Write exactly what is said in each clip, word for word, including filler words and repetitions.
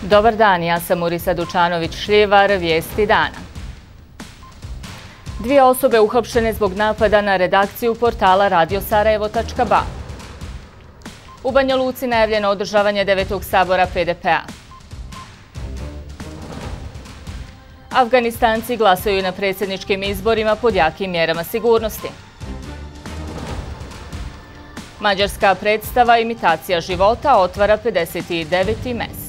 Dobar dan, ja sam Urisa Dučanović-Šljivar, vijesti dana. Dvije osobe uhapšene zbog napada na redakciju portala radio sarajevo tačka ba. U Banja Luci najavljeno održavanje devetog sabora P D P-a. Afganistanci glasaju na predsjedničkim izborima pod jakim mjerama sigurnosti. Mađarska predstava Imitacija života otvara pedeset deveti mes.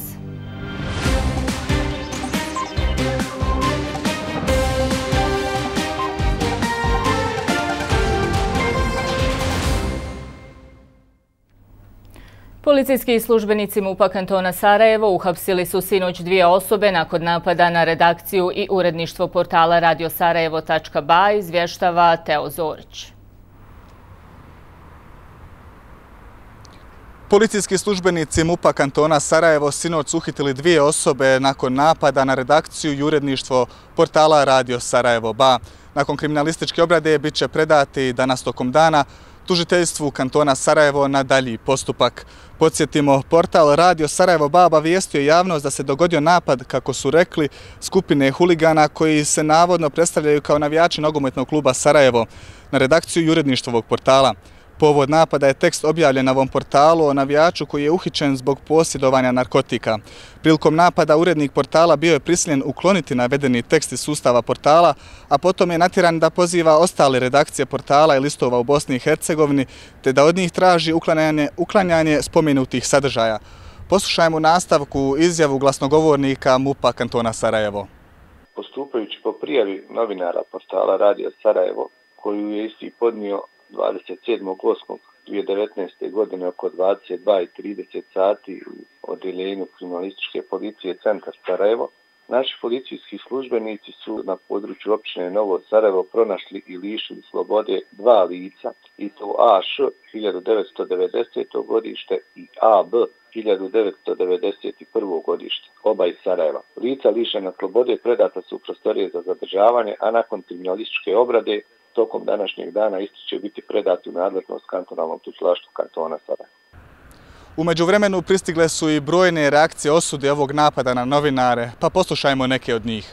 Policijski službenici MUP-a kantona Sarajevo uhapsili su sinoć dvije osobe nakon napada na redakciju i uredništvo portala radio sarajevo tačka ba, izvještava Teo Zorić. Policijski službenici MUP-a kantona Sarajevo sinoć su uhitili dvije osobe nakon napada na redakciju i uredništvo portala radio sarajevo ba. Nakon kriminalističke obrade bit će predati danas tokom dana tužiteljstvu kantona Sarajevo na dalji postupak. Podsjetimo, portal Radio Sarajevo ba obavijestio javnost da se dogodio napad, kako su rekli, skupine huligana koji se navodno predstavljaju kao navijači nogometnog kluba Sarajevo na redakciju i uredništvo ovog portala. Povod napada je tekst objavljen na ovom portalu o navijaču koji je uhićen zbog posjedovanja narkotika. Prilikom napada urednik portala bio je prisiljen ukloniti navedeni tekst iz sustava portala, a potom je natjeran da poziva ostale redakcije portala i listova u Bosni i Hercegovini, te da od njih traži uklanjanje, uklanjanje spomenutih sadržaja. Poslušajmo nastavku izjavu glasnogovornika MUP-a kantona Sarajevo. Postupajući po prijavi novinara portala Radio Sarajevo, koju je isti podnio dvadeset sedmog osmog dvije tisuće devetnaeste. godine oko dvadeset dva i trideset sati u odjeljenju kriminalističke policije Centar Sarajevo, naši policijski službenici su na području općine Novo Sarajevo pronašli i lišili slobode dva lica, i to A Š hiljadu devetsto devedeseto. godište i A B hiljadu devetsto devedeset prvo. godište, oba iz Sarajeva. Lica lišena slobode predata su u prostorije za zadržavanje, a nakon kriminalističke obrade tokom današnjeg dana isti će biti predati u nadležnost kantonalnog tužilaštva kantona Sarajevo. U međuvremenu pristigle su i brojne reakcije osude ovog napada na novinare, pa poslušajmo neke od njih.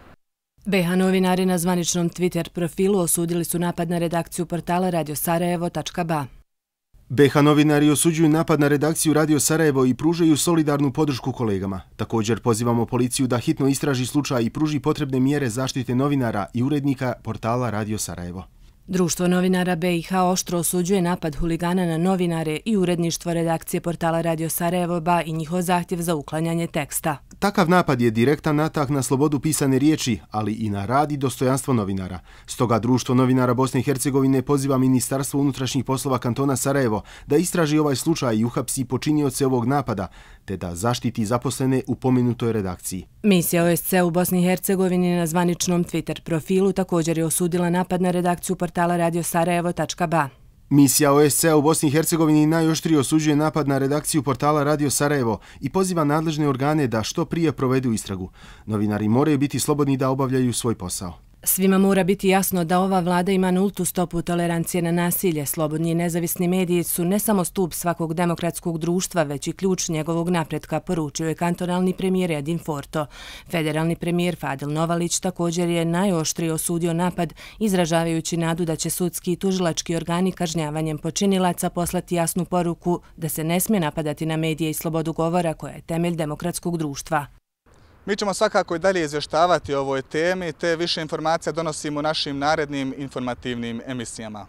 B H novinari na zvaničnom Twitter profilu osudili su napad na redakciju portala radio sarajevo tačka ba. B H novinari osuđuju napad na redakciju Radio Sarajevo i pružaju solidarnu podršku kolegama. Također pozivamo policiju da hitno istraži slučaj i pruži potrebne mjere zaštite novinara i urednika portala Radio Sarajevo. Društvo novinara B i H oštro osuđuje napad huligana na novinare i uredništvo redakcije portala Radio Sarajevo ba i njihov zahtjev za uklanjanje teksta. Takav napad je direktan atak na slobodu pisane riječi, ali i na rad i dostojanstvo novinara. Stoga Društvo novinara Bosne i Hercegovine poziva Ministarstvo unutrašnjih poslova kantona Sarajevo da istraži ovaj slučaj i uhapsi počinioce ovog napada, te da zaštiti zaposlene u pomenutoj redakciji. Misija O S C u Bosni i Hercegovini na zvaničnom Twitter profilu također je osudila napad na redakciju portala radio sarajevo tačka ba. Misija O S C u Bosni i Hercegovini najoštrije osuđuje napad na redakciju portala Radio Sarajevo i poziva nadležne organe da što prije provedu istragu. Novinari moraju biti slobodni da obavljaju svoj posao. Svima mora biti jasno da ova vlada ima nultu stopu tolerancije na nasilje. Slobodni i nezavisni mediji su ne samo stup svakog demokratskog društva, već i ključ njegovog napretka, poručio je kantonalni premijer Edin Forto. Federalni premijer Fadil Novalić također je najoštrije osudio napad, izražavajući nadu da će sudski i tužilački organi kažnjavanjem počinilaca poslati jasnu poruku da se ne smije napadati na medije i slobodu govora koja je temelj demokratskog društva. Mi ćemo svakako i dalje izvještavati o ovoj temi, te više informacija donosimo u našim narednim informativnim emisijama.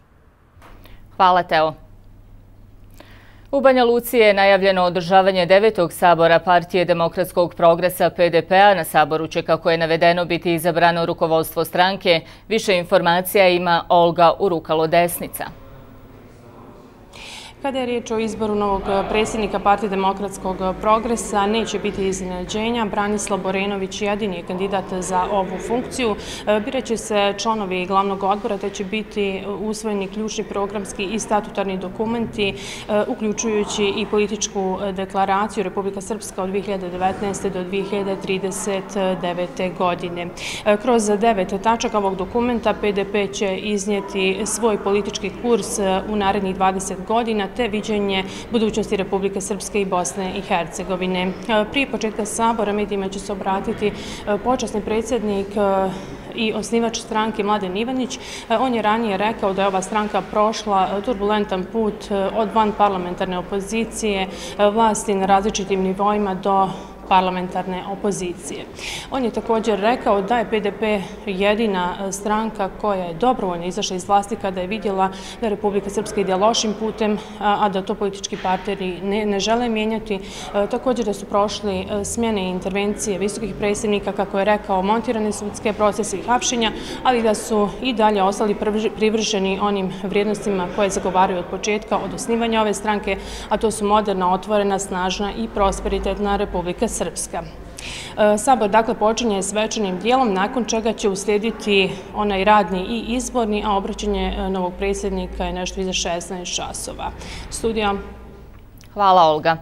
Hvala, Teo. U Banja Luci je najavljeno održavanje devetog sabora Partije demokratskog progresa P D P-a. Na saboru će, kako je navedeno, biti izabrano rukovodstvo stranke. Više informacija ima Olga Urukalo-Desnica. Kada je riječ o izboru novog predsjednika Partije demokratskog progresa, neće biti iznenađenja. Branislav Borenović jedini je kandidat za ovu funkciju. Birat će se članovi glavnog odbora, te će biti usvojeni ključni programski i statutarni dokumenti, uključujući i političku deklaraciju Republika Srpska od dvije hiljade devetnaeste. do dvije hiljade trideset devete. godine. Kroz devet tačaka ovog dokumenta P D P će iznijeti svoj politički kurs u narednih dvadeset godina, te viđenje budućnosti Republike Srpske i Bosne i Hercegovine. Prije početka sabora medijima će se obratiti počasni predsjednik i osnivač stranke Mladen Ivanić. On je ranije rekao da je ova stranka prošla turbulentan put od van parlamentarne opozicije, vlasti na različitim nivoima do parlamentarne opozicije. On je također rekao da je P D P jedina stranka koja je dobrovoljno izašla iz vlasti kada je vidjela da Republika Srpska ide lošim putem, a da to politički partneri ne, ne žele mijenjati. Također da su prošli smjene i intervencije visokih predsjednika, kako je rekao, montirane sudske procese i hapšenja, ali da su i dalje ostali privrženi onim vrijednostima koje zagovaraju od početka, od osnivanja ove stranke, a to su moderna, otvorena, snažna i prosperitetna Republika Srpska. Sabor dakle počinje svečanim dijelom, nakon čega će uslijediti onaj radni i izborni, a obraćanje novog predsjednika je nešto iza šesnaest časova. Studija. Hvala, Olga.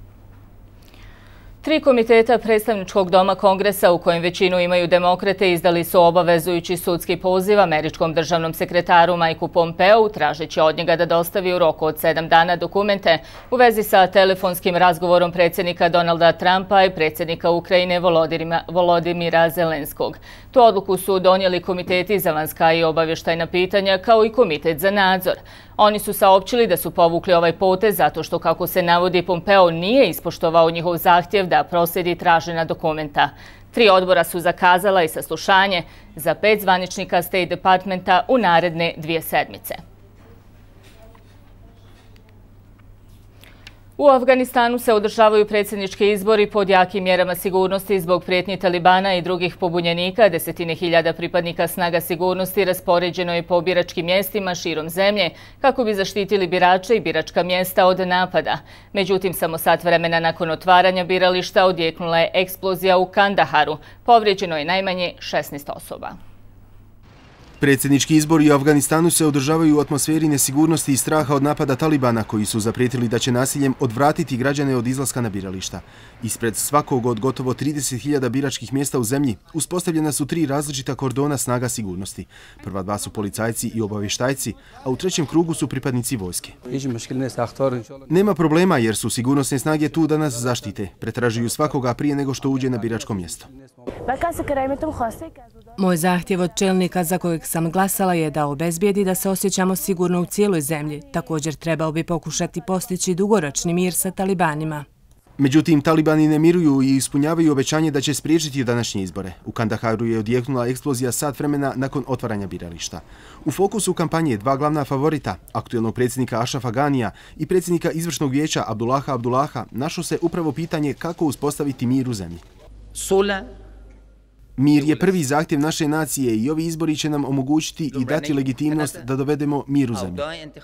Tri komiteta predstavničkog doma Kongresa, u kojem većinu imaju demokrate, izdali su obavezujući sudski poziv američkom državnom sekretaru Mikeu Pompeu, tražeći od njega da dostavi u roku od sedam dana dokumente u vezi sa telefonskim razgovorom predsjednika Donalda Trumpa i predsjednika Ukrajine Volodimira Zelenskog. Tu odluku su donijeli komiteti za vanjska i obavještajna pitanja, kao i komitet za nadzor. Oni su saopćili da su povukli ovaj potez zato što, kako se navodi, Pompeo nije ispoštovao njihov zahtjev da proslijedi tražena dokumenta. Tri odbora su zakazala i saslušanje za pet zvaničnika State Departmenta u naredne dvije sedmice. U Afganistanu se održavaju predsjednički izbori pod jakim mjerama sigurnosti zbog prijetnji Talibana i drugih pobunjenika. Desetine hiljada pripadnika snaga sigurnosti raspoređeno je po biračkim mjestima širom zemlje kako bi zaštitili birače i biračka mjesta od napada. Međutim, samo sat vremena nakon otvaranja birališta odjeknula je eksplozija u Kandaharu. Povrijeđeno je najmanje šesnaest osoba. Predsjednički izbori u Afganistanu se održavaju u atmosferi nesigurnosti i straha od napada Talibana, koji su zaprijetili da će nasiljem odvratiti građane od izlaska na birališta. Ispred svakog od gotovo trideset hiljada biračkih mjesta u zemlji uspostavljena su tri različita kordona snaga sigurnosti. Prva dva su policajci i obavještajci, a u trećem krugu su pripadnici vojske. Nema problema jer su sigurnosne snage tu da nas zaštite. Pretražuju svakoga prije nego što uđe na biračko mjesto. Moj zahtjev od čelnika za kojeg sam glasala je da obezbijedi da se osjećamo sigurno u cijeloj zemlji. Također trebao bi pokušati postići dugoročni mir sa talibanima. Međutim, talibani ne miruju i ispunjavaju obećanje da će spriječiti današnje izbore. U Kandaharu je odjeknula eksplozija sat vremena nakon otvaranja birališta. U fokusu kampanje dva glavna favorita, aktuelnog predsjednika Ašrafa Ganija i predsjednika izvršnog vijeća Abdullaha Abdullaha, našlo se upravo pitanje kako uspostaviti mir u zemlji. Mir je prvi zahtjev naše nacije i ovi izbori će nam omogućiti i dati legitimnost da dovedemo mir u zemlju.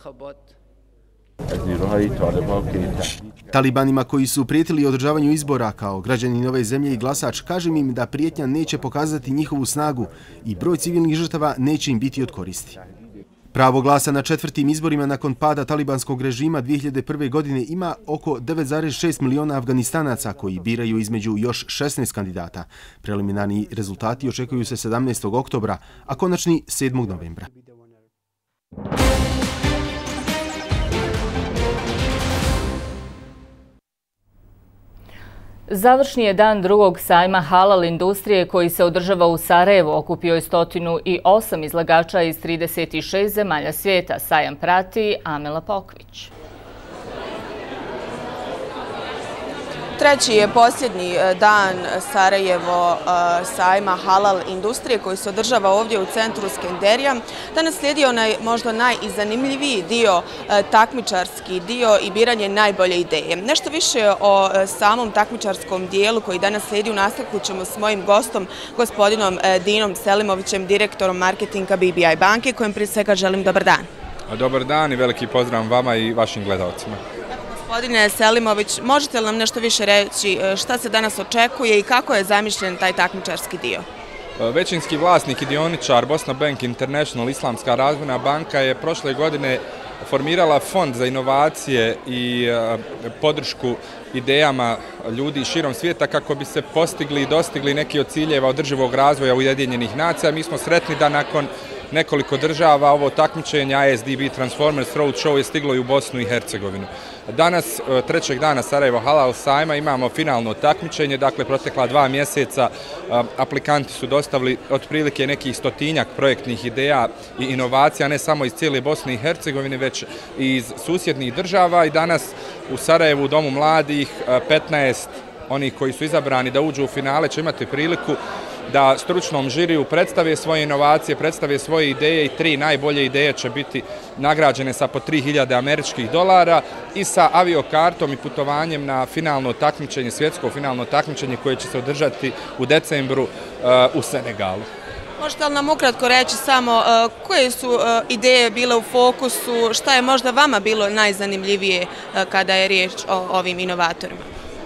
Talibanima koji su prijetili održavanju izbora kao građani nove zemlje i glasač, kažem im da prijetnja neće pokazati njihovu snagu i broj civilnih žrtava neće im biti od koristi. Pravo glasa na četvrtim izborima nakon pada talibanskog režima dvije hiljade prve. godine ima oko devet zarez šest miliona Afganistanaca koji biraju između još šesnaest kandidata. Preliminarni rezultati očekuju se sedamnaestog oktobra, a konačni sedmog novembra. Završni je dan drugog sajma halal industrije koji se održava u Sarajevu. Okupio je stotinu i osam izlagača iz trideset šest zemalja svijeta. Sajam prati Amela Pokvić. Treći je posljednji dan Sarajevo sajma halal industrije koji se održava ovdje u centru Skenderija. Danas slijedi onaj možda najzanimljiviji dio, takmičarski dio i biranje najbolje ideje. Nešto više o samom takmičarskom dijelu koji danas slijedi u nastavku ćemo s mojim gostom, gospodinom Dinom Selimovićem, direktorom marketinga B B I banke, kojem prije svega želim dobar dan. Dobar dan i veliki pozdrav vama i vašim gledalcima. Gospodine Selimović, možete li nam nešto više reći šta se danas očekuje i kako je zamišljen taj takmičarski dio? Većinski vlasnik i dioničar Bosna Bank International Islamska razvojna banka je prošle godine formirala fond za inovacije i podršku idejama ljudi širom svijeta kako bi se postigli i dostigli neki od ciljeva održivog razvoja Ujedinjenih nacija. Mi smo sretni da nakon nekoliko država. Ovo takmičenje A S D B Transformers Road Show je stiglo i u Bosnu i Hercegovinu. Danas, trećeg dana Sarajevo Halal sajma, imamo finalno takmičenje, dakle protekla dva mjeseca aplikanti su dostavili otprilike nekih stotinjak projektnih ideja i inovacija, ne samo iz cijele Bosne i Hercegovine, već i iz susjednih država i danas u Sarajevu u Domu mladih petnaest onih koji su izabrani da uđu u finale će imati priliku da stručnom žiriju predstave svoje inovacije, predstave svoje ideje i tri najbolje ideje će biti nagrađene sa po tri hiljade američkih dolara i sa aviokartom i putovanjem na finalno takmičenje, svjetsko finalno takmičenje koje će se održati u decembru uh, u Senegalu. Možete li nam ukratko reći samo uh, koje su uh, ideje bile u fokusu, šta je možda vama bilo najzanimljivije uh, kada je riječ o ovim inovatorima?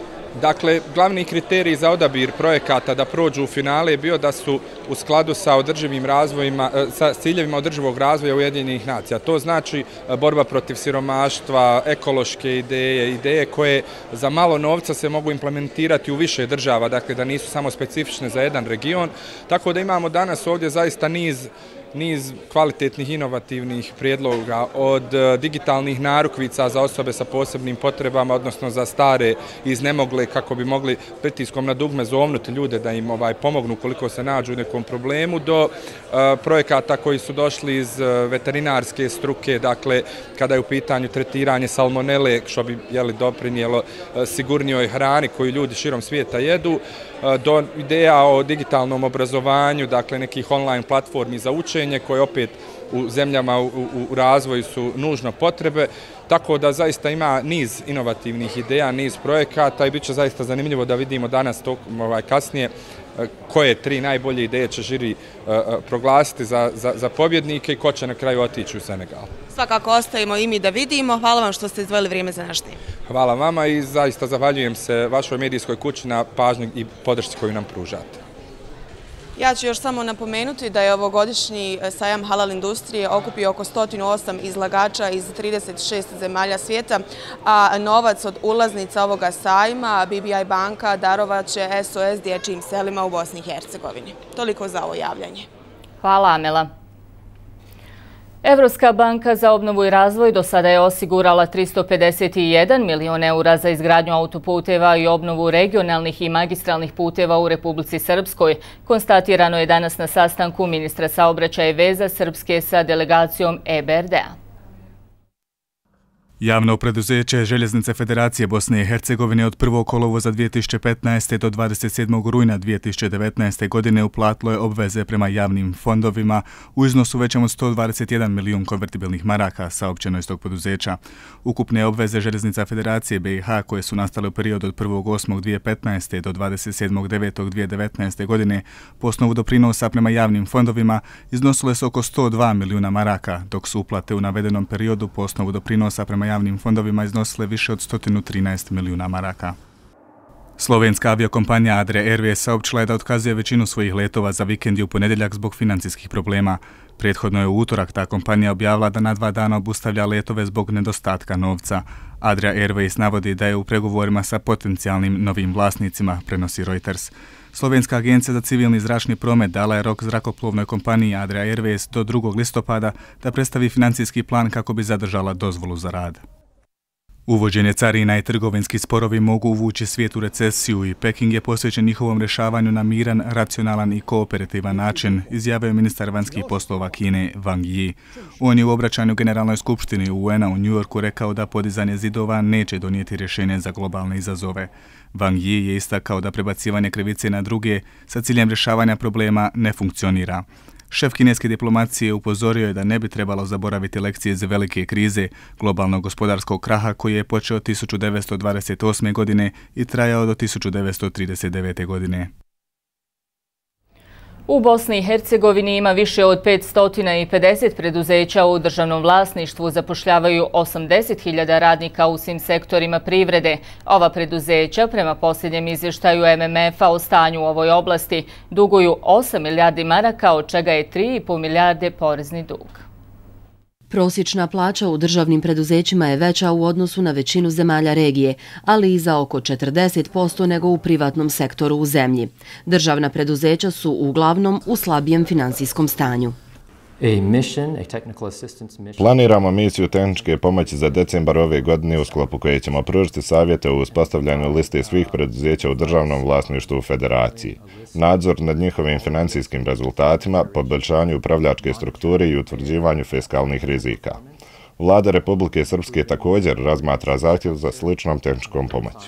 Dakle, glavni kriterij za odabir projekata da prođu u finale je bio da su u skladu sa održivim razvojima, sa ciljevima održivog razvoja Ujedinjenih nacija. To znači borba protiv siromaštva, ekološke ideje, ideje koje za malo novca se mogu implementirati u više država, dakle da nisu samo specifične za jedan region. Tako da imamo danas ovdje zaista niz niz kvalitetnih inovativnih prijedloga od digitalnih narukvica za osobe sa posebnim potrebama, odnosno za stare iznemogle kako bi mogli pritiskom na dugme zovnuti ljude da im ovaj, pomognu koliko se nađu u nekom problemu, do uh, projekata koji su došli iz uh, veterinarske struke, dakle kada je u pitanju tretiranje salmonele, što bi jeli, doprinijelo uh, sigurnijoj hrani koju ljudi širom svijeta jedu, uh, do ideja o digitalnom obrazovanju, dakle nekih online platformi za učenje koje opet u zemljama u, u, u razvoju su nužno potrebe, tako da zaista ima niz inovativnih ideja, niz projekata i bit će zaista zanimljivo da vidimo danas to, ovaj, kasnije koje tri najbolje ideje će žiri uh, proglasiti za, za, za pobjednike i ko će na kraju otići u Senegal. Svakako ostavimo i mi da vidimo. Hvala vam što ste izdvojili vrijeme za naš tim. Hvala vama i zaista zahvaljujem se vašoj medijskoj kući na pažnji i podršci koju nam pružate. Ja ću još samo napomenuti da je ovogodišnji sajam halal industrije okupio oko sto osam izlagača iz trideset šest zemalja svijeta, a novac od ulaznica ovoga sajma B B I banka darovat će S O S dječjim selima u Bosni i Hercegovini. Toliko za ovo javljanje. Hvala, Amela. Evropska banka za obnovu i razvoj do sada je osigurala tristo pedeset jedan milion eura za izgradnju autoputeva i obnovu regionalnih i magistralnih puteva u Republici Srpskoj. Konstatirano je danas na sastanku ministra saobraćaja i veza Srpske sa delegacijom E B R D-a. Javno preduzeće Željeznice Federacije Bosne i Hercegovine od prvog kolovoza dvije tisuće petnaeste. do dvadeset sedmog rujna dvije tisuće devetnaeste. godine uplatilo je obveze prema javnim fondovima u iznosu većem od sto dvadeset jedan milijun konvertibilnih maraka, saopćeno iz tog poduzeća. Ukupne obveze Željeznica Federacije B i H koje su nastale u periodu od prvog osmog dvije tisuće petnaeste. do dvadeset sedmog devetog dvije tisuće devetnaeste. godine po osnovu doprinosa prema javnim fondovima iznosile su oko sto dva milijuna maraka, dok su uplate u navedenom periodu po osnovu doprinosa prema javnim fondovima iznosile više od sto trinaest milijuna maraka. Slovenska aviokompanija Adria Airways saopćila je da otkazuje većinu svojih letova za vikend i u ponedjeljak zbog financijskih problema. Prethodno je u utorak ta kompanija objavila da na dva dana obustavlja letove zbog nedostatka novca. Adria Airways navodi da je u pregovorima sa potencijalnim novim vlasnicima, prenosi Reuters. Slovenska agencija za civilni zračni promet dala je rok zrakoplovnoj kompaniji Adria Airways do drugog listopada da predstavi financijski plan kako bi zadržala dozvolu za rad. Uvođenje carina i trgovinski sporovi mogu uvući svijet u recesiju i Peking je posvećen njihovom rješavanju na miran, racionalan i kooperativan način, izjavio ministar vanjskih poslova Kine Wang Yi. On je u obraćanju Generalnoj skupštini U N-a u New Yorku rekao da podizanje zidova neće donijeti rješenje za globalne izazove. Wang Yi je istakao da prebacivanje krivice na druge sa ciljem rješavanja problema ne funkcionira. Šef kineske diplomacije upozorio je da ne bi trebalo zaboraviti lekcije iz velike krize, globalnog gospodarskog kraha koji je počeo tisuću devetsto dvadeset osme. godine i trajao do tisuću devetsto trideset devete. godine. U Bosni i Hercegovini ima više od petsto pedeset preduzeća u državnom vlasništvu, zapošljavaju osamdeset hiljada radnika u svim sektorima privrede. Ova preduzeća, prema posljednjem izvještaju M M F-a o stanju u ovoj oblasti, duguju osam milijardi maraka, od čega je tri i pol milijarde porezni dug. Prosječna plaća u državnim preduzećima je veća u odnosu na većinu zemalja regije, ali i za oko četrdeset posto nego u privatnom sektoru u zemlji. Državna preduzeća su uglavnom u slabijem finansijskom stanju. Planiramo misiju tehničke pomoći za decembar ove godine u sklopu koje ćemo pružiti savjete u uspostavljanju liste svih preduzeća u državnom vlasništvu u Federaciji, nadzor nad njihovim financijskim rezultatima, poboljšanju upravljačke strukture i utvrđivanju fiskalnih rizika. Vlada Republike Srpske također razmatra zahtjev za sličnom tehničkom pomoći.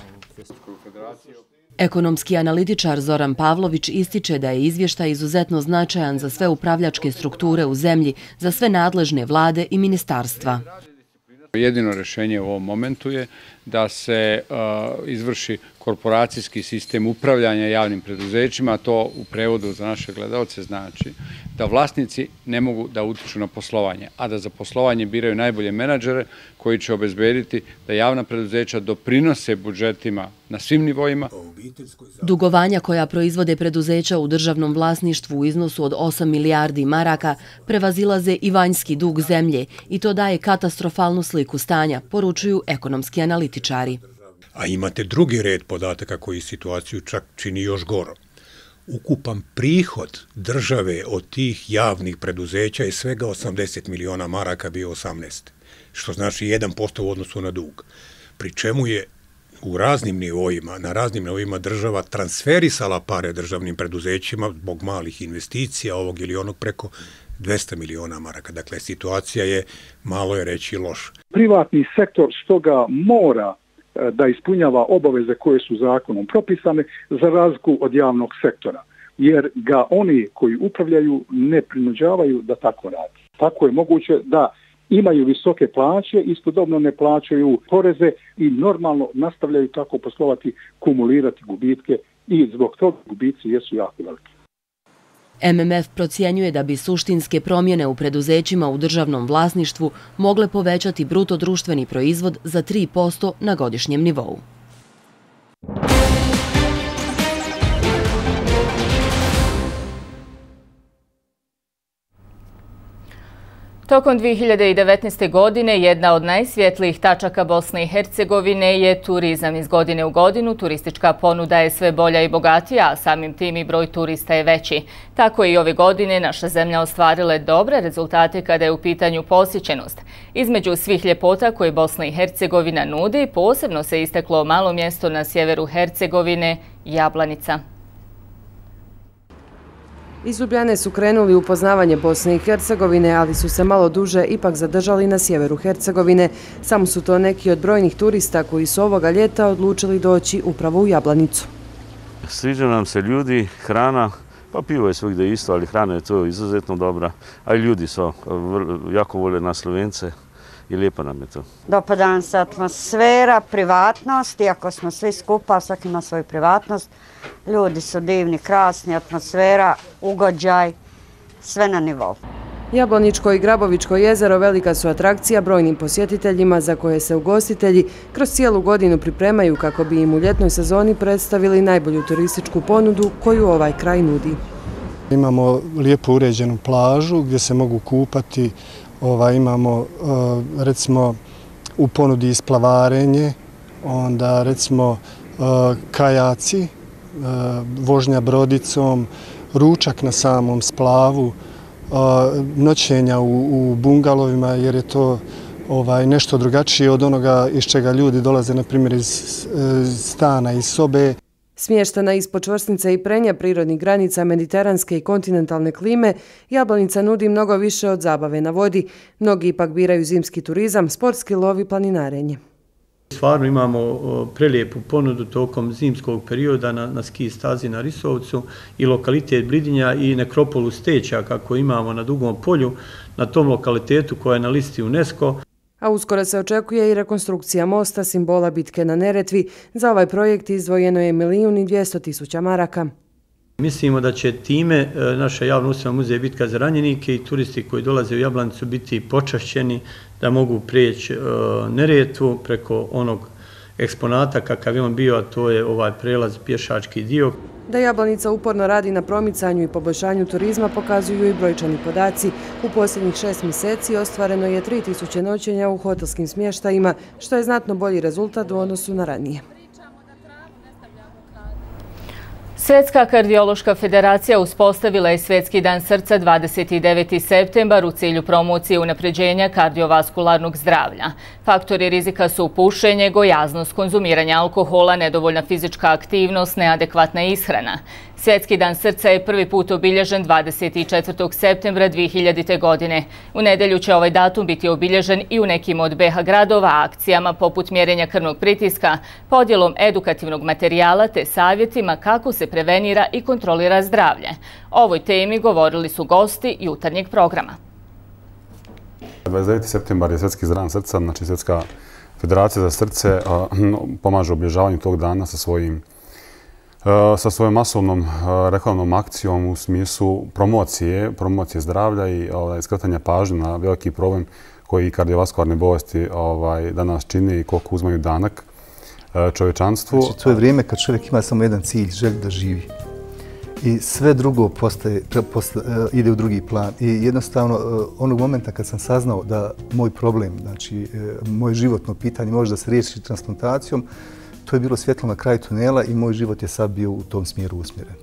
Ekonomski analitičar Zoran Pavlović ističe da je izvještaj izuzetno značajan za sve upravljačke strukture u zemlji, za sve nadležne vlade i ministarstva. Jedino rješenje u ovom momentu je da se uh, izvrši korporacijski sistem upravljanja javnim preduzećima. To u prevodu za naše gledalce znači da vlasnici ne mogu da utiču na poslovanje, a da za poslovanje biraju najbolje menadžere koji će obezbediti da javna preduzeća doprinose budžetima na svim nivoima. Dugovanja koja proizvode preduzeća u državnom vlasništvu u iznosu od osam milijardi maraka prevazilaze i vanjski dug zemlje i to daje katastrofalnu sliku stanja, poručuju ekonomski analitičari. A imate drugi red podataka koji situaciju čak čini još gorom. Ukupan prihod države od tih javnih preduzeća je svega osamdeset miliona maraka bio osamnaest, što znači jedan posto u odnosu na dug. Pri čemu je u raznim nivoima, na raznim nivoima država transferisala pare državnim preduzećima zbog malih investicija, ovog ili onog preko dvesta miliona maraka. Dakle, situacija je, malo je reći, loša. Privatni sektor stoga mora da ispunjava obaveze koje su zakonom propisane za razliku od javnog sektora, jer ga oni koji upravljaju ne prinuđavaju da tako radi. Tako je moguće da imaju visoke plaće, istodobno ne plaćaju poreze i normalno nastavljaju tako poslovati, kumulirati gubitke i zbog toga gubici jesu jako veliki. M M F procjenjuje da bi suštinske promjene u preduzećima u državnom vlasništvu mogle povećati bruto društveni proizvod za tri posto na godišnjem nivou. Tokom dvije hiljade devetnaeste. godine jedna od najsvjetlijih tačaka Bosne i Hercegovine je turizam. Iz godine u godinu turistička ponuda je sve bolja i bogatija, a samim tim i broj turista je veći. Tako i ove godine naša zemlja ostvarile dobre rezultate kada je u pitanju posjećenost. Između svih ljepota koje Bosna i Hercegovina nudi, posebno se istaklo malo mjesto na sjeveru Hercegovine, Jablanica. Iz Ljubljane su krenuli u upoznavanje Bosne i Hercegovine, ali su se malo duže ipak zadržali na sjeveru Hercegovine. Samo su to neki od brojnih turista koji su ovoga ljeta odlučili doći upravo u Jablanicu. Sviđa nam se ljudi, hrana, pa pivo je svugdje isto, ali hrana je to izuzetno dobra, a i ljudi su jako vole na Slovence i lijepa nam je to. Dopada nam se atmosfera, privatnost, iako smo svi skupa, svaki ima svoju privatnost. Ljudi su divni, krasni, atmosfera, ugođaj, sve na nivou. Jablaničko i Grabovičko jezero velika su atrakcija brojnim posjetiteljima za koje se ugostitelji kroz cijelu godinu pripremaju kako bi im u ljetnoj sezoni predstavili najbolju turističku ponudu koju ovaj kraj nudi. Imamo lijepo uređenu plažu gdje se mogu kupati, ovaj, imamo recimo u ponudi isplavarenje, onda recimo kajaci, vožnja brodicom, ručak na samom splavu, noćenja u, u bungalovima jer je to ovaj, nešto drugačije od onoga iz čega ljudi dolaze, na primjer iz stana, iz sobe. Smještena ispod čvrsnice i prenja prirodnih granica mediteranske i kontinentalne klime, Jablanica nudi mnogo više od zabave na vodi. Mnogi ipak biraju zimski turizam, sportski lov i planinarenje. Stvarno imamo prelijepu ponudu tokom zimskog perioda na, na ski stazi na Risovcu i lokalitet Bridinja i nekropolu Steća kako imamo na Dugom polju, na tom lokalitetu koja je na listi UNESCO. A uskoro se očekuje i rekonstrukcija mosta, simbola bitke na Neretvi. Za ovaj projekt izdvojeno je milijun i dvjesto tisuća maraka. Mislimo da će time naša javna ustanova Muzej bitka za ranjenike i turisti koji dolaze u Jablanicu biti počašćeni da mogu prijeći Neretvu preko onog eksponata kakav je on bio, a to je ovaj prelaz pješački dio. Da Jablanica uporno radi na promicanju i poboljšanju turizma pokazuju i brojčani podaci. U posljednjih šest mjeseci ostvareno je tri tisuće noćenja u hotelskim smještajima, što je znatno bolji rezultat u odnosu na ranije. Svjetska kardiološka federacija uspostavila je Svjetski dan srca dvadeset deveti septembar u cilju promocije unapređenja kardiovaskularnog zdravlja. Faktori rizika su pušenje, gojaznost, konzumiranje alkohola, nedovoljna fizička aktivnost, neadekvatna ishrana. Svjetski dan srca je prvi put obilježen dvadeset četvrtog septembra dvije hiljadite. godine. U nedelju će ovaj datum biti obilježen i u nekim od B iH gradova akcijama poput mjerenja krvnog pritiska, podjelom edukativnog materijala te savjetima kako se prevenira i kontrolira zdravlje. O ovoj temi govorili su gosti jutarnjeg programa. dvadeset deveti septembar je Svjetski dan srca, znači Svjetska federacija za srce pomaže obilježavanju tog dana sa svojim sa svojom masovnom reklamnom akcijom u smislu promocije, promocije zdravlja i skretanja pažnje na veliki problem koji kardiovaskularne bolesti danas čine i koliko uzmaju danak čovječanstvu. Znači, to je vrijeme kad čovjek ima samo jedan cilj, želj da živi. I sve drugo postaje, postaje, ide u drugi plan. I jednostavno, onog momenta kad sam saznao da moj problem, znači moje životno pitanje može da se riješi transplantacijom, to je bilo svjetlo na kraju tunela i moj život je sad bio u tom smjeru usmjeren.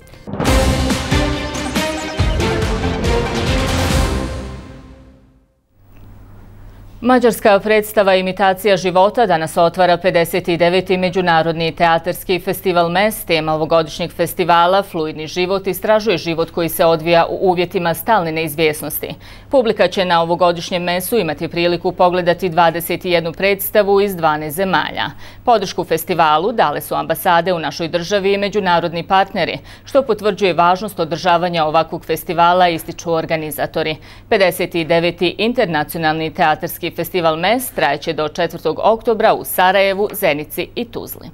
Mađarska predstava Imitacija života danas otvara pedeset deveti Međunarodni teatarski festival M E S. Tema ovogodišnjeg festivala Fluidni život istražuje život koji se odvija u uvjetima stalne neizvjesnosti. Publika će na ovogodišnjem M E S-u imati priliku pogledati dvadeset jednu predstavu iz dvanaest zemalja. Podršku festivalu dale su ambasade u našoj državi i međunarodni partneri, što potvrđuje važnost održavanja ovakvog festivala, ističu organizatori. pedeset deveti Internacionalni teatarski festival M E S trajeće do četvrtog oktobra u Sarajevu, Zenici i Tuzli.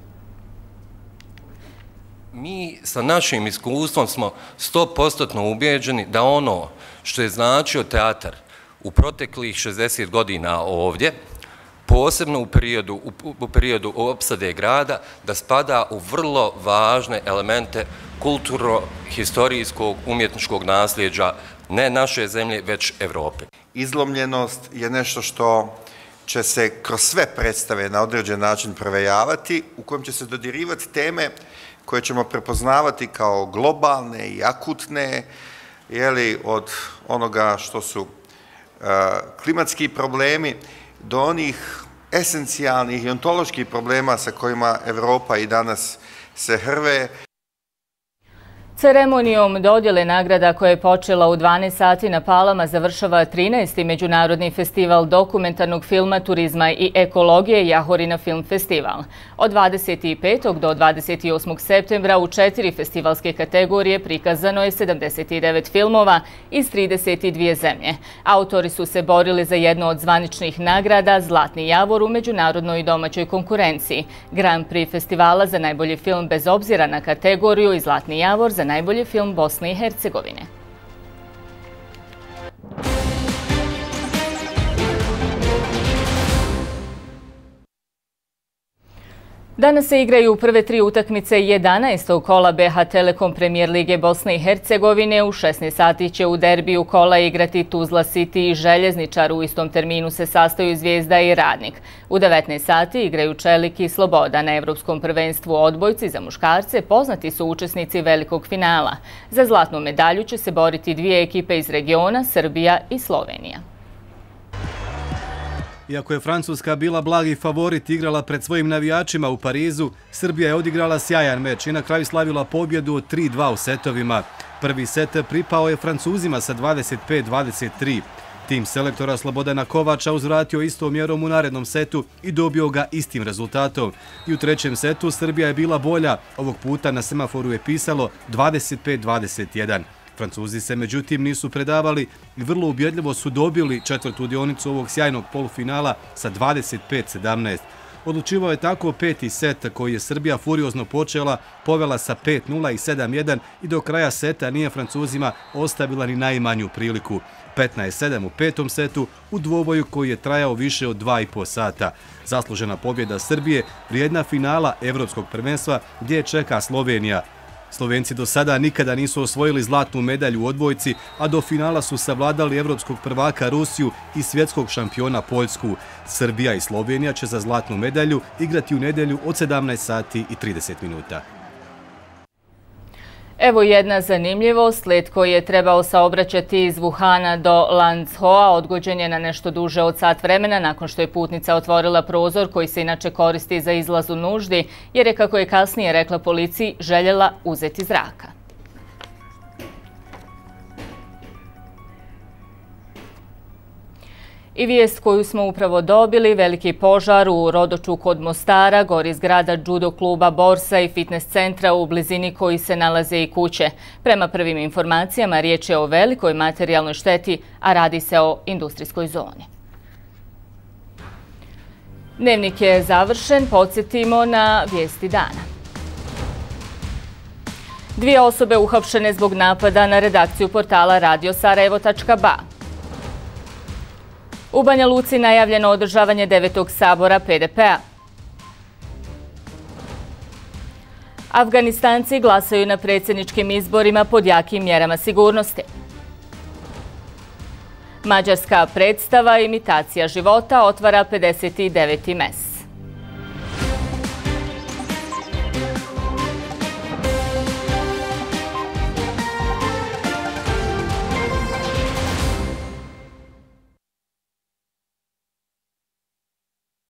Mi sa našim iskustvom smo sto posto ubijeđeni da ono što je značio teatar u proteklih šezdeset godina ovdje, posebno u periodu, u periodu opsade grada, da spada u vrlo važne elemente kulturno-historijskog umjetničkog nasljeđa ne naše zemlje, već Evrope. Izlomljenost je nešto što će se kroz sve predstave na određen način provejavati, u kojem će se dodirivati teme koje ćemo prepoznavati kao globalne i akutne, jeli, od onoga što su uh, klimatski problemi do onih esencijalnih i ontoloških problema sa kojima Evropa i danas se hrve. Ceremonijom dodjele nagrada koja je počela u dvanaest sati na Palama završava trinaesti Međunarodni festival dokumentarnog filma, turizma i ekologije Jahorina Film Festival. Od dvadeset petog do dvadeset osmog septembra u četiri festivalske kategorije prikazano je sedamdeset devet filmova iz trideset dvije zemlje. Autori su se borili za jednu od zvaničnih nagrada Zlatni Javor u međunarodnoj i domaćoj konkurenciji. Grand Prix festivala za najbolji film bez obzira na kategoriju i Zlatni Javor za najbolji film Bosne i Hercegovine. Danas se igraju prve tri utakmice jedanaestog kola B iH Telekom Premier Lige Bosne i Hercegovine. U šesnaest sati će u derbiju kola igrati Tuzla City i Željezničar. U istom terminu se sastaju Zvijezda i Radnik. U devetnaest sati igraju Čelik i Sloboda. Na Evropskom prvenstvu odbojci za muškarce poznati su učesnici velikog finala. Za zlatnu medalju će se boriti dvije ekipe iz regiona, Srbija i Slovenija. Iako je Francuska bila blagi favorit, igrala pred svojim navijačima u Parizu, Srbija je odigrala sjajan meč i na kraju slavila pobjedu od tri dva u setovima. Prvi set pripao je Francuzima sa dvadeset pet dvadeset tri. Tim selektora Slobodana Kovača uzvratio istom mjerom u narednom setu i dobio ga istim rezultatom. I u trećem setu Srbija je bila bolja, ovog puta na semaforu je pisalo dvadeset pet dvadeset jedan. Francuzi se međutim nisu predavali i vrlo ubjedljivo su dobili četvrtu dionicu ovog sjajnog polufinala sa dvadeset pet sedamnaest. Odlučivao je tako peti set koji je Srbija furiozno počela, povela sa pet nula i sedam jedan i do kraja seta nije Francuzima ostavila ni najmanju priliku. petnaest sedam u petom setu u dvoboju koji je trajao više od dva i po sata. Zaslužena pobjeda Srbije, vrijedna finala Evropskog prvenstva gdje čeka Slovenija. Slovenci do sada nikada nisu osvojili zlatnu medalju u odbojci, a do finala su savladali evropskog prvaka Rusiju i svjetskog šampiona Poljsku. Srbija i Slovenija će za zlatnu medalju igrati u nedjelju od sedamnaest sati i trideset minuta. Evo jedna zanimljivost. Let koji je trebao saobraćati iz Wuhana do Lanzhoa odgođen je na nešto duže od sat vremena nakon što je putnica otvorila prozor koji se inače koristi za izlaz u nuždi, jer je, kako je kasnije rekla policiji, željela uzeti zraka. I vijest koju smo upravo dobili, veliki požar u Rodoču kod Mostara, gori zgrada judo kluba Borsa i fitness centra u blizini koji se nalaze i kuće. Prema prvim informacijama riječ je o velikoj materijalnoj šteti, a radi se o industrijskoj zoni. Dnevnik je završen, podsjetimo na vijesti dana. Dvije osobe uhapšene zbog napada na redakciju portala radio sarajevo tačka ba. U Banja Luci najavljeno održavanje devetog sabora P D P-a. Afganistanci glasaju na predsjedničkim izborima pod jakim mjerama sigurnosti. Mađarska predstava Imitacija života otvara pedeset deveti mes.